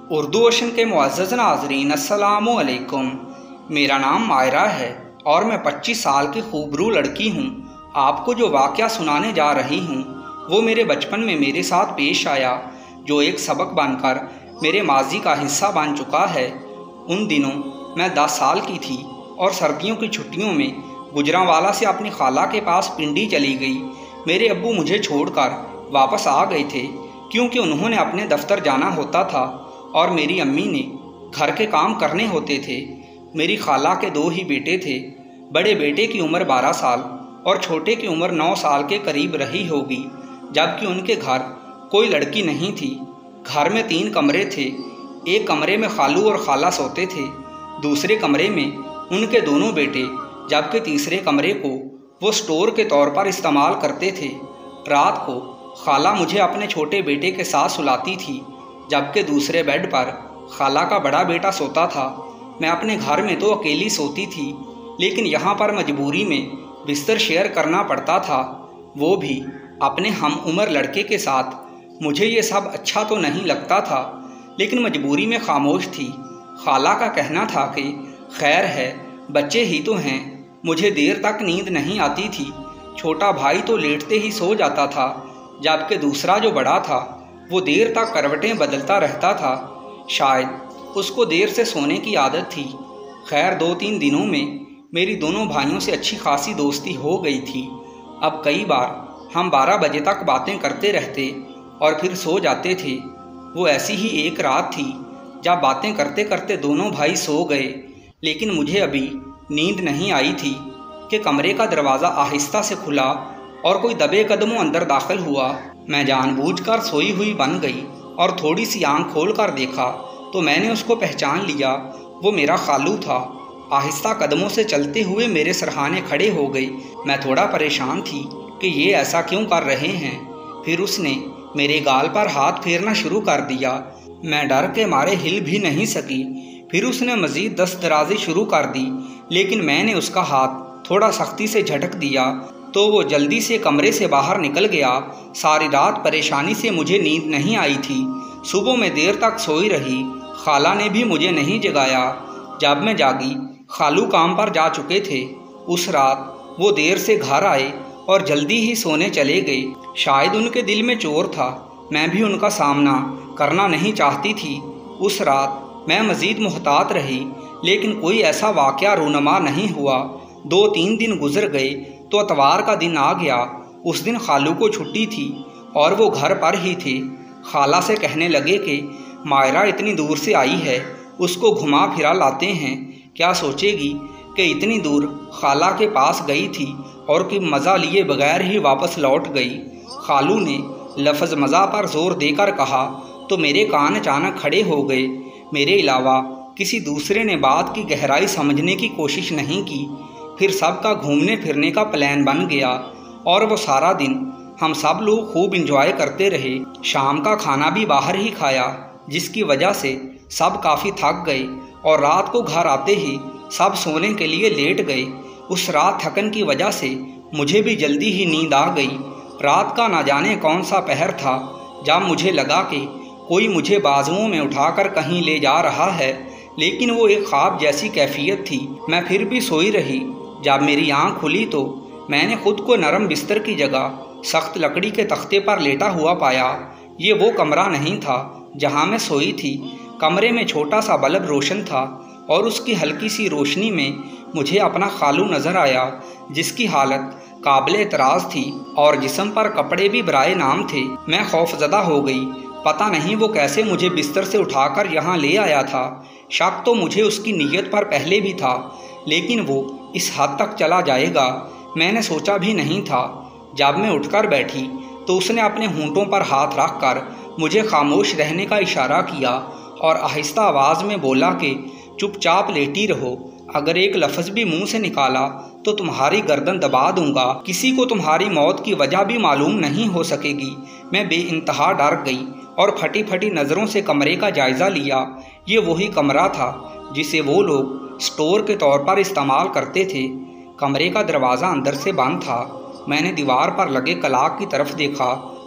Urdu ocean के मुअज़्ज़ज़ नाज़रीन अस्सलामु अलैकुम। मेरा नाम मायरा है और मैं 25 साल की खूबरू लड़की हूँ। आपको जो वाक़या सुनाने जा रही हूँ वो मेरे बचपन में मेरे साथ पेश आया, जो एक सबक बनकर मेरे माजी का हिस्सा बन चुका है। उन दिनों मैं 10 साल की थी और सर्दियों की छुट्टियों में गुजरांवाला से अपनी खाला के पास पिंडी चली गई। मेरे अब्बू मुझे छोड़कर वापस आ गए थे क्योंकि उन्होंने अपने दफ्तर जाना होता था और मेरी अम्मी ने घर के काम करने होते थे। मेरी खाला के 2 ही बेटे थे। बड़े बेटे की उम्र 12 साल और छोटे की उम्र 9 साल के करीब रही होगी, जबकि उनके घर कोई लड़की नहीं थी। घर में 3 कमरे थे। एक कमरे में खालू और खाला सोते थे, दूसरे कमरे में उनके दोनों बेटे, जबकि तीसरे कमरे को वो स्टोर के तौर पर इस्तेमाल करते थे। रात को खाला मुझे अपने छोटे बेटे के साथ सुलाती थी, जबकि दूसरे बेड पर खाला का बड़ा बेटा सोता था। मैं अपने घर में तो अकेली सोती थी, लेकिन यहाँ पर मजबूरी में बिस्तर शेयर करना पड़ता था, वो भी अपने हम उम्र लड़के के साथ। मुझे ये सब अच्छा तो नहीं लगता था, लेकिन मजबूरी में खामोश थी। खाला का कहना था कि खैर है, बच्चे ही तो हैं। मुझे देर तक नींद नहीं आती थी। छोटा भाई तो लेटते ही सो जाता था, जबकि दूसरा जो बड़ा था वो देर तक करवटें बदलता रहता था। शायद उसको देर से सोने की आदत थी। खैर 2-3 दिनों में मेरी दोनों भाइयों से अच्छी खासी दोस्ती हो गई थी। अब कई बार हम 12 बजे तक बातें करते रहते और फिर सो जाते थे। वो ऐसी ही एक रात थी जब बातें करते करते दोनों भाई सो गए, लेकिन मुझे अभी नींद नहीं आई थी कि कमरे का दरवाज़ा आहिस्ता से खुला और कोई दबे कदमों अंदर दाखिल हुआ। मैं जानबूझकर सोई हुई बन गई और थोड़ी सी आंख खोल कर देखा तो मैंने उसको पहचान लिया। वो मेरा खालू था। आहिस्ता कदमों से चलते हुए मेरे सरहाने खड़े हो गई। मैं थोड़ा परेशान थी कि ये ऐसा क्यों कर रहे हैं। फिर उसने मेरे गाल पर हाथ फेरना शुरू कर दिया। मैं डर के मारे हिल भी नहीं सकी। फिर उसने मज़ीद दस्तदराजी शुरू कर दी, लेकिन मैंने उसका हाथ थोड़ा सख्ती से झटक दिया तो वो जल्दी से कमरे से बाहर निकल गया। सारी रात परेशानी से मुझे नींद नहीं आई थी। सुबह में देर तक सोई रही। खाला ने भी मुझे नहीं जगाया। जब मैं जागी, खालू काम पर जा चुके थे। उस रात वो देर से घर आए और जल्दी ही सोने चले गए। शायद उनके दिल में चोर था। मैं भी उनका सामना करना नहीं चाहती थी। उस रात मैं मज़ीद मुहतात रही, लेकिन कोई ऐसा वाक़या रूनमा नहीं हुआ। 2-3 दिन गुजर गए तो इतवार का दिन आ गया। उस दिन खालू को छुट्टी थी और वो घर पर ही थे। खाला से कहने लगे कि मायरा इतनी दूर से आई है, उसको घुमा फिरा लाते हैं। क्या सोचेगी कि इतनी दूर खाला के पास गई थी और कि मज़ा लिए बगैर ही वापस लौट गई। खालू ने लफ्ज़ मज़ा पर ज़ोर देकर कहा तो मेरे कान अचानक खड़े हो गए। मेरे अलावा किसी दूसरे ने बात की गहराई समझने की कोशिश नहीं की। फिर सबका घूमने फिरने का प्लान बन गया और वो सारा दिन हम सब लोग खूब इंजॉय करते रहे। शाम का खाना भी बाहर ही खाया, जिसकी वजह से सब काफ़ी थक गए और रात को घर आते ही सब सोने के लिए लेट गए। उस रात थकन की वजह से मुझे भी जल्दी ही नींद आ गई। रात का ना जाने कौन सा पहर था जब मुझे लगा कि कोई मुझे बाजुओं में उठाकर कहीं ले जा रहा है, लेकिन वो एक ख्वाब जैसी कैफियत थी। मैं फिर भी सोई रही। जब मेरी आँख खुली तो मैंने खुद को नरम बिस्तर की जगह सख्त लकड़ी के तख्ते पर लेटा हुआ पाया। ये वो कमरा नहीं था जहाँ मैं सोई थी। कमरे में छोटा सा बल्ब रोशन था और उसकी हल्की सी रोशनी में मुझे अपना खालू नज़र आया, जिसकी हालत काबिल एतराज़ थी और जिस्म पर कपड़े भी बराए नाम थे। मैं खौफजदा हो गई। पता नहीं वो कैसे मुझे बिस्तर से उठाकर यहाँ ले आया था। शक तो मुझे उसकी नीयत पर पहले भी था, लेकिन वो इस हद तक चला जाएगा मैंने सोचा भी नहीं था। जब मैं उठकर बैठी तो उसने अपने होंठों पर हाथ रखकर मुझे खामोश रहने का इशारा किया और आहिस्ता आवाज़ में बोला कि चुपचाप लेटी रहो। अगर एक लफ्ज़ भी मुंह से निकाला तो तुम्हारी गर्दन दबा दूंगा। किसी को तुम्हारी मौत की वजह भी मालूम नहीं हो सकेगी। मैं बेइंतहा डर गई और फटी फटी नज़रों से कमरे का जायज़ा लिया। ये वही कमरा था जिसे वो लोग स्टोर के तौर पर इस्तेमाल करते थे। कमरे का दरवाज़ा अंदर से बंद था। मैंने दीवार पर लगे कलाक की तरफ देखा।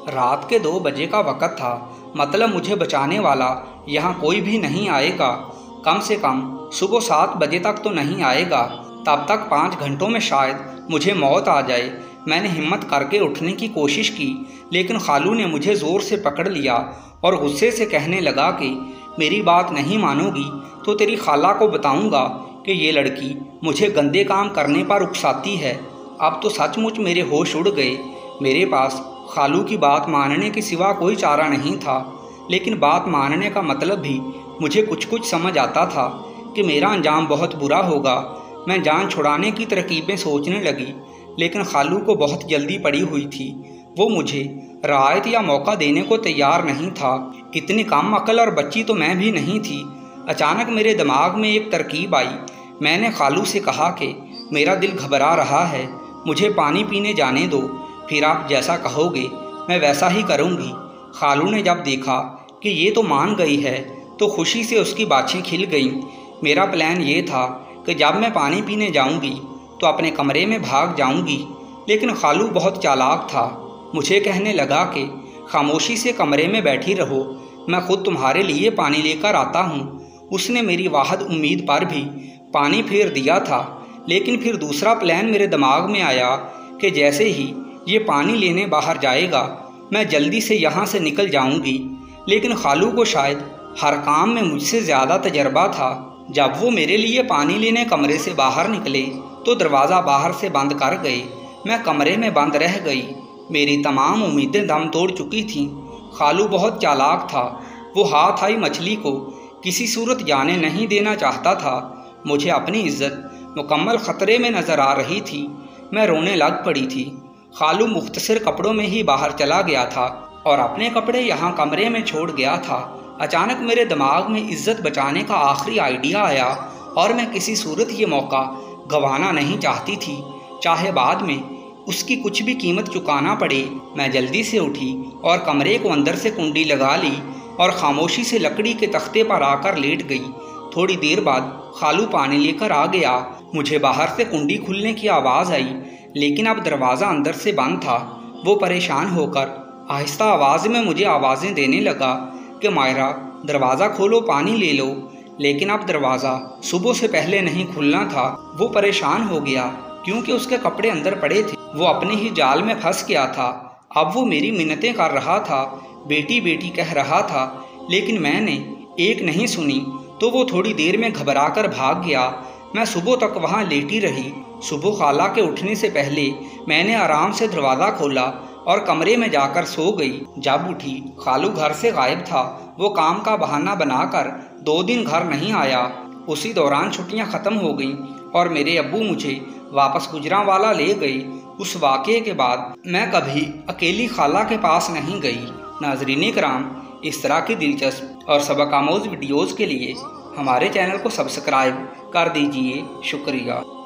रात के 2 बजे का वक़्त था, मतलब मुझे बचाने वाला यहाँ कोई भी नहीं आएगा। कम से कम सुबह 7 बजे तक तो नहीं आएगा, तब तक 5 घंटों में शायद मुझे मौत आ जाए। मैंने हिम्मत करके उठने की कोशिश की, लेकिन खालू ने मुझे ज़ोर से पकड़ लिया और गुस्से से कहने लगा कि मेरी बात नहीं मानोगी तो तेरी खाला को बताऊंगा कि ये लड़की मुझे गंदे काम करने पर उकसाती है। अब तो सचमुच मेरे होश उड़ गए। मेरे पास खालू की बात मानने के सिवा कोई चारा नहीं था, लेकिन बात मानने का मतलब भी मुझे कुछ कुछ समझ आता था कि मेरा अंजाम बहुत बुरा होगा। मैं जान छुड़ाने की तरकीबें सोचने लगी, लेकिन खालू को बहुत जल्दी पड़ी हुई थी। वो मुझे रायत या मौका देने को तैयार नहीं था। इतनी कम अकल और बच्ची तो मैं भी नहीं थी। अचानक मेरे दिमाग में एक तरकीब आई। मैंने खालू से कहा कि मेरा दिल घबरा रहा है, मुझे पानी पीने जाने दो, फिर आप जैसा कहोगे मैं वैसा ही करूँगी। खालू ने जब देखा कि ये तो मान गई है तो खुशी से उसकी बाछें खिल गईं। मेरा प्लान ये था कि जब मैं पानी पीने जाऊँगी तो अपने कमरे में भाग जाऊँगी, लेकिन खालू बहुत चालाक था। मुझे कहने लगा कि खामोशी से कमरे में बैठी रहो, मैं खुद तुम्हारे लिए पानी लेकर आता हूँ। उसने मेरी वाहद उम्मीद पर भी पानी फेर दिया था, लेकिन फिर दूसरा प्लान मेरे दिमाग में आया कि जैसे ही ये पानी लेने बाहर जाएगा मैं जल्दी से यहाँ से निकल जाऊँगी। लेकिन खालू को शायद हर काम में मुझसे ज़्यादा तजर्बा था। जब वो मेरे लिए पानी लेने कमरे से बाहर निकले तो दरवाज़ा बाहर से बंद कर गए। मैं कमरे में बंद रह गई। मेरी तमाम उम्मीदें दम तोड़ चुकी थीं। खालू बहुत चालाक था। वो हाथ आई मछली को किसी सूरत जाने नहीं देना चाहता था। मुझे अपनी इज्जत मुकम्मल ख़तरे में नज़र आ रही थी। मैं रोने लग पड़ी थी। खालू मुख्तसर कपड़ों में ही बाहर चला गया था और अपने कपड़े यहाँ कमरे में छोड़ गया था। अचानक मेरे दिमाग में इज्जत बचाने का आखिरी आइडिया आया और मैं किसी सूरत ये मौका गंवाना नहीं चाहती थी, चाहे बाद में उसकी कुछ भी कीमत चुकाना पड़े। मैं जल्दी से उठी और कमरे को अंदर से कुंडी लगा ली और खामोशी से लकड़ी के तख्ते पर आकर लेट गई। थोड़ी देर बाद खालू पानी लेकर आ गया। मुझे बाहर से कुंडी खुलने की आवाज़ आई, लेकिन अब दरवाज़ा अंदर से बंद था। वो परेशान होकर आहिस्ता आवाज़ में मुझे आवाज़ें देने लगा कि मायरा दरवाज़ा खोलो, पानी ले लो। लेकिन अब दरवाज़ा सुबह से पहले नहीं खुलना था। वो परेशान हो गया क्योंकि उसके कपड़े अंदर पड़े थे। वो अपने ही जाल में फंस गया था। अब वो मेरी मिन्नतें कर रहा था, बेटी बेटी कह रहा था, लेकिन मैंने एक नहीं सुनी तो वो थोड़ी देर में घबरा कर भाग गया। मैं सुबह तक वहाँ लेटी रही। सुबह खाला के उठने से पहले मैंने आराम से दरवाज़ा खोला और कमरे में जाकर सो गई। जब उठी खालू घर से गायब था। वो काम का बहाना बनाकर 2 दिन घर नहीं आया। उसी दौरान छुट्टियां ख़त्म हो गईं और मेरे अब्बू मुझे वापस गुजरांवाला ले गए। उस वाक़े के बाद मैं कभी अकेली खाला के पास नहीं गई। नाज़रीन किराम, इस तरह की दिलचस्प और सबक आमोज़ वीडियोज़ के लिए हमारे चैनल को सब्सक्राइब कर दीजिए। शुक्रिया।